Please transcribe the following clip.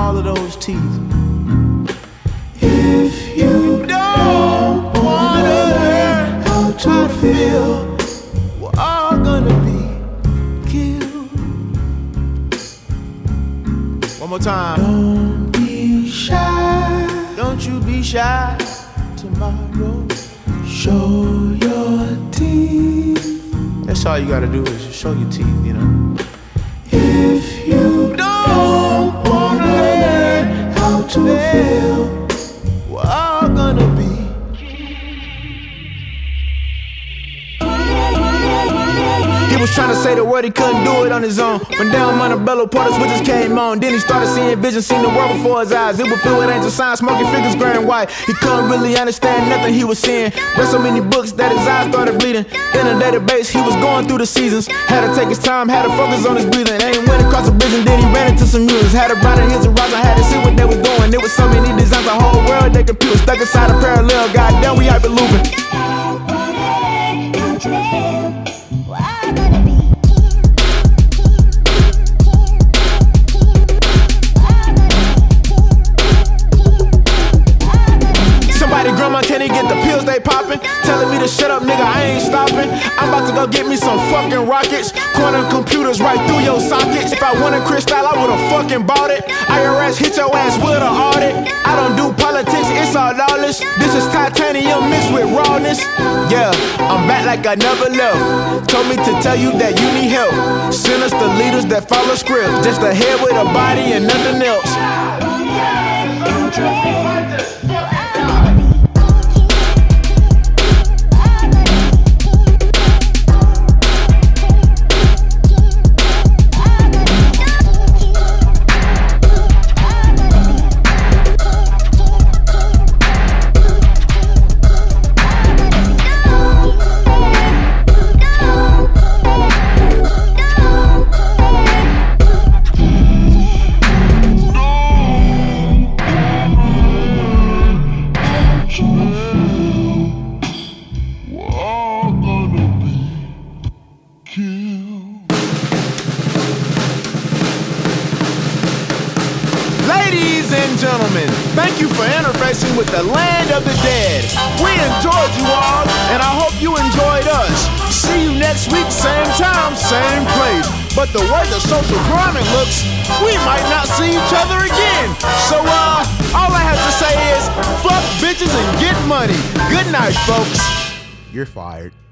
all of those teeth. If you don't wanna learn how to feel, we're all gonna be killed. One more time. Don't be shy. Don't you be shy tomorrow. Show your teeth. That's all you gotta do is just show your teeth, you know. If you don't wanna learn how to feel, we're all gonna be. He was trying to say the word, he couldn't do it on his own. When down Montebello, part of switches came on. Then he started seeing visions, seen the world before his eyes. It would fill with angel signs, smoking figures, growing white. He couldn't really understand nothing he was seeing. Read so many books that his eyes started bleeding. In a database, he was going through the seasons. Had to take his time, had to focus on his breathing. And he went across the bridge and then he ran into some mutants. Had to ride in his horizon, had to see what they was doing. It was so many designs, the whole world they computer stuck inside a parallel. Goddamn, we hyper looping. Can he get the pills they poppin'? Telling me to shut up, nigga, I ain't stopping. I'm about to go get me some fucking rockets. Quantum computers right through your sockets. If I wanted crystal, I would've fucking bought it. IRS hit your ass with an audit. I don't do politics, it's all lawless. This is titanium mixed with rawness. Yeah, I'm back like I never left. Told me to tell you that you need help. Send us the leaders that follow script. Just a head with a body and nothing else. Ladies and gentlemen, thank you for interfacing with the land of the dead. We enjoyed you all, and I hope you enjoyed us. See you next week, same time, same place. But the way the social climate looks, we might not see each other again. So, all I have to say is, fuck bitches and get money. Good night, folks. You're fired.